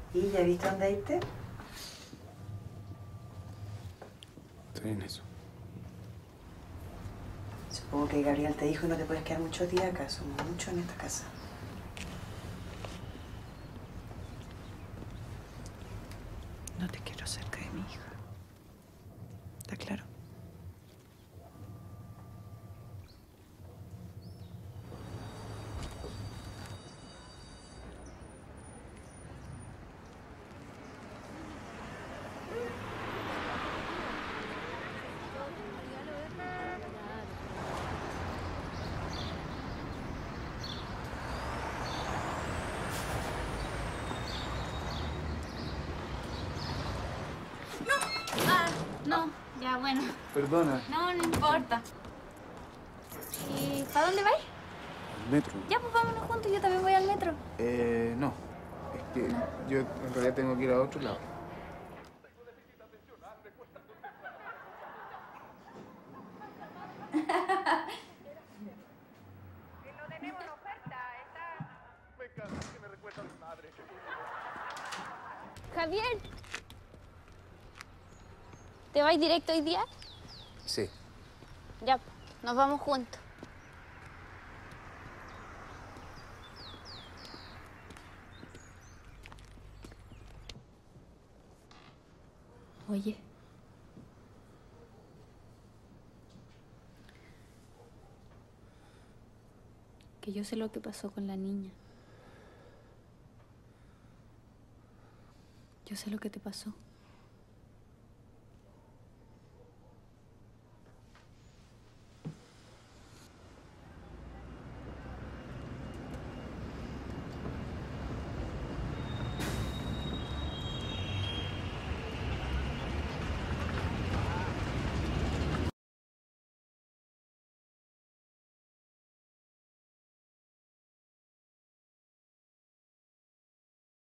¿Y ya viste dónde irte? Estoy en eso. Supongo que Gabriel te dijo y no te puedes quedar muchos días acá. Somos muchos en esta casa. No te quiero cerca de mi hija. ¿Está claro? No, ya bueno. Perdona. No, no importa. ¿Y para dónde vais? ¿El metro? Ya, pues vámonos juntos, yo también voy al metro. No. Es que yo en realidad tengo que ir a otro lado. Javier, ¿te vais directo hoy día? Sí. Ya, nos vamos juntos. Oye. Que yo sé lo que pasó con la niña. Yo sé lo que te pasó.